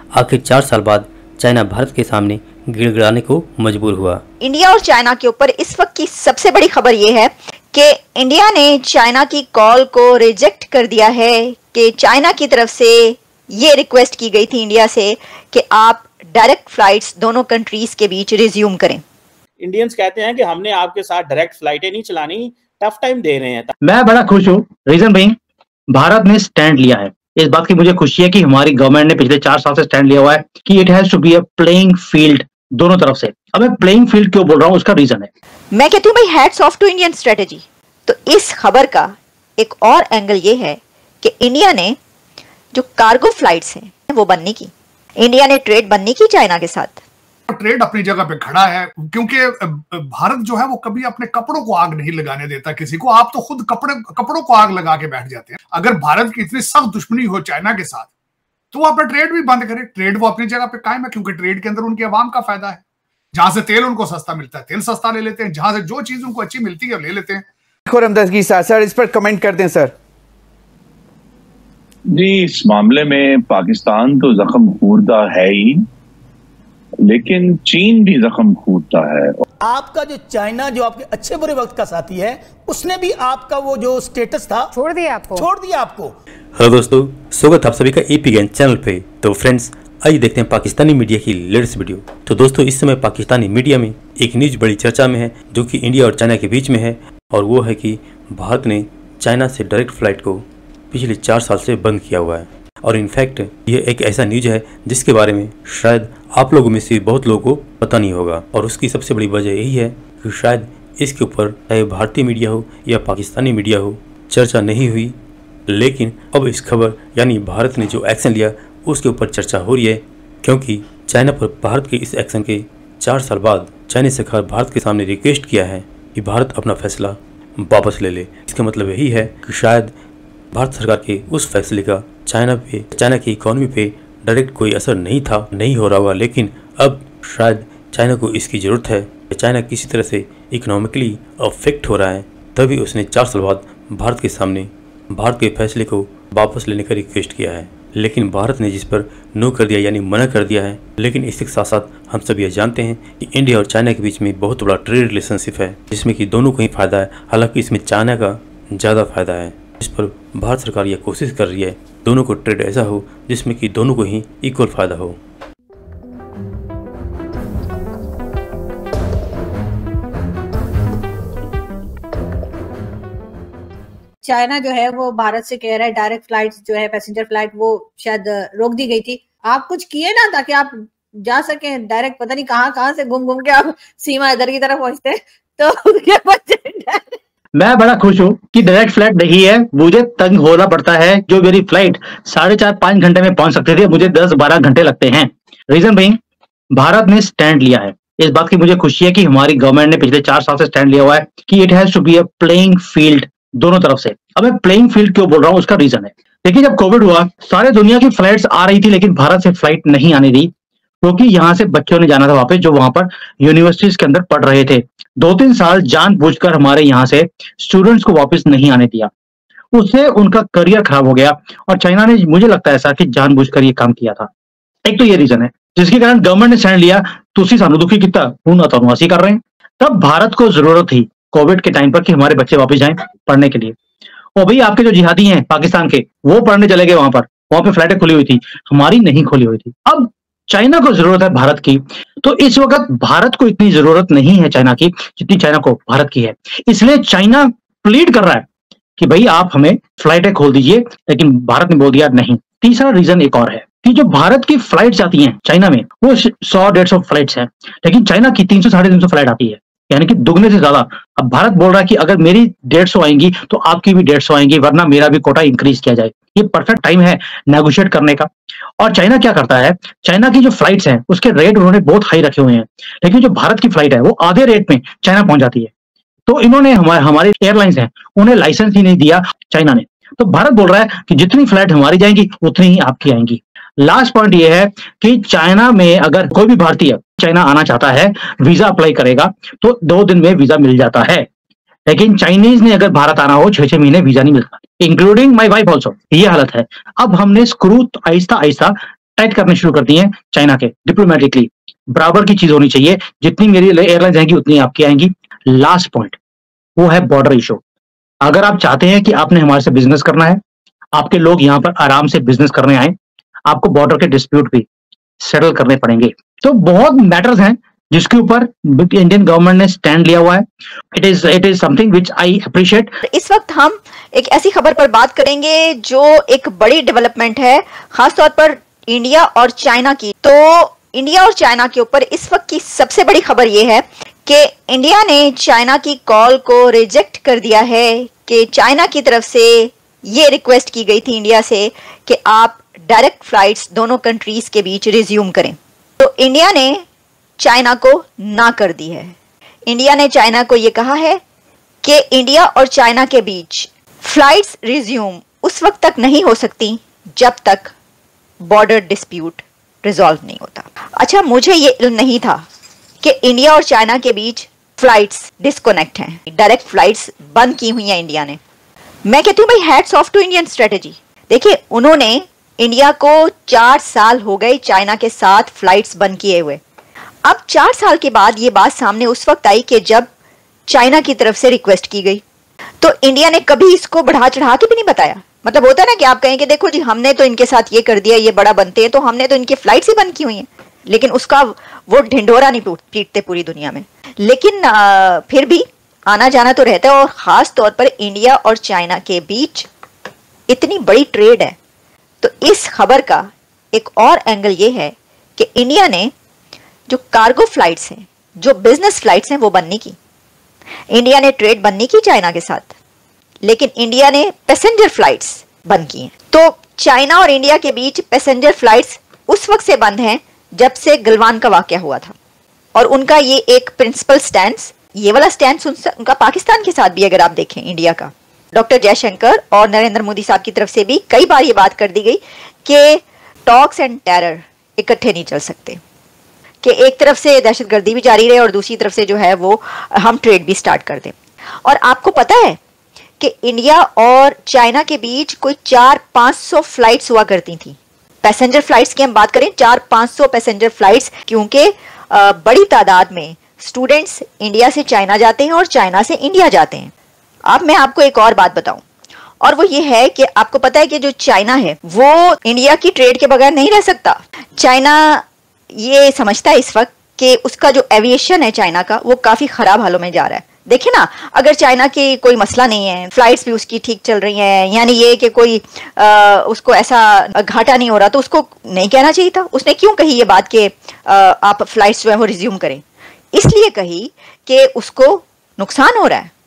आखिर 4 साल बाद चाइना भारत के सामने गिड़गिड़ाने को मजबूर हुआ। इंडिया और चाइना के ऊपर इस वक्त की सबसे बड़ी खबर यह है कि इंडिया ने चाइना की कॉल को रिजेक्ट कर दिया है कि चाइना की तरफ से ये रिक्वेस्ट की गई थी इंडिया से कि आप डायरेक्ट फ्लाइट्स दोनों कंट्रीज के बीच रिज्यूम करें। इंडियंस कहते हैं कि हमने आपके साथ डायरेक्ट फ्लाइटें नहीं चलानी, टफ टाइम दे रहे हैं। मैं बड़ा खुश हूँ, रीजन बीइंग भारत ने स्टैंड लिया है। इस बात की मुझे खुशी है कि हमारी गवर्नमेंट ने पिछले 4 साल से स्टैंड लिया हुआ है कि it has to be a playing field दोनों तरफ से। अब मैं प्लेइंग फील्ड क्यों बोल रहा हूँ, उसका रीजन है, मैं कहती हूँ भाई hats off to Indian strategy. तो इस खबर का एक और एंगल ये है कि इंडिया ने जो कार्गो फ्लाइट्स हैं वो बंद नहीं की, इंडिया ने ट्रेड बंद नहीं की चाइना के साथ। ट्रेड अपनी जगह पे खड़ा है क्योंकि भारत जो है वो कभी अपने कपड़ों को आग नहीं लगाने देता किसी को। आप तो खुद कपड़ों को आग लगा के बैठ जाते हैं। अगर भारत की इतनी सख्त दुश्मनी हो चाइना के साथ तो वो अपना ट्रेड भी बंद करे। ट्रेड वो अपनी जगह पे कायम है क्योंकि ट्रेड के अंदर उनकी आवाम का फायदा है। जहां से तेल उनको सस्ता मिलता है तेल सस्ता ले लेते हैं, जहां से जो चीज उनको अच्छी मिलती है ले लेते हैं। खुरमदर्गी सर इस पर कमेंट कर दें सर। जी, इस मामले में पाकिस्तान तो जख्म खूरदा है ही, लेकिन चीन भी जख्म खूरता है। आपका जो चाइना जो आपके अच्छे बुरे वक्त का साथी है उसने भी आपका वो जो स्टेटस था छोड़ दिया आपको। हेलो दोस्तों, स्वागत है आप सभी का एपी ज्ञान चैनल पे। तो फ्रेंड्स, आइए देखते हैं पाकिस्तानी मीडिया की लेटेस्ट वीडियो। तो दोस्तों, इस समय पाकिस्तानी मीडिया में एक न्यूज बड़ी चर्चा में है जो कि इंडिया और चाइना के बीच में है, और वो है कि भारत ने चाइना से डायरेक्ट फ्लाइट को पिछले 4 साल से बंद किया हुआ है। और इनफैक्ट ये एक ऐसा न्यूज है जिसके बारे में शायद आप लोगों में से बहुत लोगों को पता नहीं होगा, और उसकी सबसे बड़ी वजह यही है कि शायद इसके ऊपर चाहे भारतीय मीडिया हो या पाकिस्तानी मीडिया हो चर्चा नहीं हुई। लेकिन अब इस खबर यानी भारत ने जो एक्शन लिया उसके ऊपर चर्चा हो रही है, क्योंकि चाइना पर भारत के इस एक्शन के 4 साल बाद चाइनीज सरकार भारत के सामने रिक्वेस्ट किया है कि भारत अपना फैसला वापस ले ले। इसका मतलब यही है कि शायद भारत सरकार के उस फैसले का चाइना की इकोनॉमी पे डायरेक्ट कोई असर नहीं हो रहा होगा, लेकिन अब शायद चाइना को इसकी ज़रूरत है। चाइना किसी तरह से इकोनॉमिकली अफेक्ट हो रहा है, तभी उसने 4 साल बाद भारत के सामने भारत के फैसले को वापस लेने का रिक्वेस्ट किया है। लेकिन भारत ने जिस पर नो कर दिया यानी मना कर दिया है। लेकिन इसके साथ साथ हम सब ये जानते हैं कि इंडिया और चाइना के बीच में बहुत बड़ा ट्रेड रिलेशनशिप है जिसमें कि दोनों को ही फायदा है। हालांकि इसमें चाइना का ज़्यादा फायदा है। इस पर भारत सरकार यह कोशिश कर रही है दोनों को ट्रेड ऐसा हो जिसमें कि दोनों को ही इक्वल फायदा हो। चाइना जो है वो भारत से कह रहा है डायरेक्ट फ्लाइट्स जो है पैसेंजर फ्लाइट वो शायद रोक दी गई थी। आप कुछ किए ना ताकि आप जा सके डायरेक्ट, पता नहीं कहाँ से घूम के आप सीमा इधर की तरफ पहुंचते तो उसके बाद मैं बड़ा खुश हूँ कि डायरेक्ट फ्लाइट नहीं है। मुझे तंग होना पड़ता है। जो मेरी फ्लाइट 4.5-5 घंटे में पहुंच सकती थी मुझे 10-12 घंटे लगते हैं। रीजन बीइंग भारत ने स्टैंड लिया है। इस बात की मुझे खुशी है कि हमारी गवर्नमेंट ने पिछले 4 साल से स्टैंड लिया हुआ है कि it has to be a playing field दोनों तरफ से। अब मैं प्लेइंग फील्ड क्यों बोल रहा हूँ, उसका रीजन है। देखिए, जब कोविड हुआ सारे दुनिया की फ्लाइट्स आ रही थी, लेकिन भारत से फ्लाइट नहीं आने दी क्योंकि यहाँ से बच्चों ने जाना था वापस जो वहां पर यूनिवर्सिटीज के अंदर पढ़ रहे थे। 2-3 साल जानबूझकर हमारे यहाँ से स्टूडेंट्स को वापस नहीं आने दिया, उससे उनका करियर खराब हो गया। और चाइना ने, मुझे लगता है ऐसा कि जानबूझकर ये काम किया था। एक तो ये रीजन है जिसके कारण गवर्नमेंट ने स्टैंड लिया। तुसी सानू दुखी कितना हूं तो ऐसी कर रहे हैं। तब भारत को जरूरत थी कोविड के टाइम पर कि हमारे बच्चे वापस जाएं पढ़ने के लिए। और भाई आपके जो जिहादी हैं पाकिस्तान के वो पढ़ने चले गए वहां पे फ्लाइटें खुली हुई थी, हमारी नहीं खुली हुई थी। अब चाइना को जरूरत है भारत की, तो इस वक्त भारत को इतनी जरूरत नहीं है चाइना की जितनी चाइना को भारत की है। इसलिए चाइना प्लीड कर रहा है कि भाई आप हमें फ्लाइटें खोल दीजिए, लेकिन भारत ने बोल दिया नहीं। तीसरा रीजन एक और है कि जो भारत की फ्लाइट्स आती हैं चाइना में वो 100-150 फ्लाइट्स हैं, लेकिन चाइना की 300-350 फ्लाइट आती है, यानी कि दुगने से ज्यादा। अब भारत बोल रहा है कि अगर मेरी 150 आएंगी तो आपकी भी 150 आएंगी, वरना मेरा भी कोटा इंक्रीज किया जाए। ये परफेक्ट टाइम है नेगोशिएट करने का। और चाइना क्या करता है, चाइना की जो फ्लाइट्स हैं उसके रेट उन्होंने बहुत हाई रखे हुए हैं, लेकिन जो भारत की फ्लाइट है वो आधे रेट में चाइना पहुंच जाती है। तो इन्होंने हमारे एयरलाइंस हैं उन्हें लाइसेंस ही नहीं दिया चाइना ने। तो भारत बोल रहा है कि जितनी फ्लाइट हमारी जाएंगी उतनी ही आपकी आएंगी। लास्ट पॉइंट ये है कि चाइना में अगर कोई भी भारतीय चाइना आना चाहता है, वीजा अप्लाई करेगा तो 2 दिन में वीजा मिल जाता है, लेकिन चाइनीज ने अगर भारत आना हो 6-6 महीने वीजा नहीं मिलता, इंक्लूडिंग माई वाइफ ऑल्सो। ये हालत है। अब हमने स्क्रू आहिस्ता आहिस्ता टाइट करने शुरू कर दिए हैं चाइना के डिप्लोमेटिकली। बराबर की चीज होनी चाहिए, जितनी मेरी एयरलाइंस आएंगी उतनी आपकी आएंगी। लास्ट पॉइंट वो है बॉर्डर इशू। अगर आप चाहते हैं कि आपने हमारे से बिजनेस करना है, आपके लोग यहाँ पर आराम से बिजनेस करने आए, आपको बॉर्डर के डिस्प्यूट भी सेटल करने पड़ेंगे। तो बहुत मैटर्स हैं जिसके ऊपर इंडियन गवर्नमेंट ने स्टैंड लिया हुआ है। It is something which I appreciate. इस वक्त हम एक ऐसी खबर पर बात करेंगे जो एक बड़ी डेवलपमेंट है, खासतौर पर इंडिया और चाइना की। तो इंडिया और चाइना के ऊपर इस वक्त की सबसे बड़ी खबर यह है कि इंडिया ने चाइना की कॉल को रिजेक्ट कर दिया है कि चाइना की तरफ से ये रिक्वेस्ट की गई थी इंडिया से कि आप डायरेक्ट फ्लाइट्स दोनों कंट्रीज के बीच रिज्यूम करें। तो इंडिया ने चाइना को ना कर दी है। इंडिया ने चाइना को यह कहा है कि इंडिया और चाइना के बीच फ्लाइट्स रिज्यूम उस वक्त तक नहीं हो सकती जब तक बॉर्डर डिस्प्यूट रिजॉल्व नहीं होता। अच्छा, मुझे ये इल्म नहीं था कि इंडिया और चाइना के बीच फ्लाइट्स डिस्कनेक्ट हैं, डायरेक्ट फ्लाइट्स बंद की हुई हैं इंडिया ने। मैं कहती हूँ भाई, hats off to Indian strategy. देखिए, उन्होंने इंडिया को 4 साल हो गए चाइना के साथ फ्लाइट्स बंद किए हुए। अब 4 साल के बाद ये बात सामने उस वक्त आई कि जब चाइना की तरफ से रिक्वेस्ट की गई, तो इंडिया ने कभी इसको बढ़ा चढ़ा के भी नहीं बताया। मतलब होता है ना कि आप कहें कि देखो जी, हमने तो इनके साथ ये कर दिया, ये बड़ा बनते हैं, तो हमने तो इनकी फ्लाइट्स ही बंद की हुई हैं, लेकिन उसका वो ढिंढोरा नहीं पीटते पूरी दुनिया में। लेकिन फिर भी आना जाना तो रहता है, और खास तौर पर इंडिया और चाइना के बीच इतनी बड़ी ट्रेड है। तो इस खबर का एक और एंगल ये है कि इंडिया ने जो कार्गो फ्लाइट्स हैं, जो बिजनेस फ्लाइट्स हैं, वो बंद नहीं की। इंडिया ने ट्रेड बंद नहीं की चाइना के साथ, लेकिन इंडिया ने पैसेंजर फ्लाइट्स बंद की हैं। तो चाइना और इंडिया के बीच पैसेंजर फ्लाइट्स उस वक्त से बंद हैं जब से गलवान का वाकया हुआ था। और उनका ये एक प्रिंसिपल स्टैंड, ये वाला स्टैंड उनका पाकिस्तान के साथ भी अगर आप देखें इंडिया का, डॉक्टर जयशंकर और नरेंद्र मोदी साहब की तरफ से भी कई बार ये बात कर दी गई कि टॉक्स एंड टेरर इकट्ठे नहीं चल सकते, कि एक तरफ से दहशतगर्दी भी जारी रहे और दूसरी तरफ से जो है वो हम ट्रेड भी स्टार्ट कर दें। और आपको पता है कि इंडिया और चाइना के बीच कोई 400-500 फ्लाइट्स हुआ करती थी। पैसेंजर फ्लाइट्स की हम बात करें, 400-500 पैसेंजर फ्लाइट्स, क्योंकि बड़ी तादाद में स्टूडेंट्स इंडिया से चाइना जाते हैं और चाइना से इंडिया जाते हैं। अब मैं आपको एक और बात बताऊं, और वो ये है कि आपको पता है कि जो चाइना है वो इंडिया की ट्रेड के बगैर नहीं रह सकता। चाइना ये समझता है इस वक्त कि उसका जो एविएशन है चाइना का, वो काफी खराब हालों में जा रहा है। देखिए ना, अगर चाइना की कोई मसला नहीं है, फ्लाइट्स भी उसकी ठीक चल रही हैं, यानी ये कि कोई उसको ऐसा घाटा नहीं हो रहा, तो उसको नहीं कहना चाहिए था। उसने क्यों कही ये बात कि आप फ्लाइट्स जो है वो रिज्यूम करें? इसलिए कही कि उसको नुकसान हो रहा है।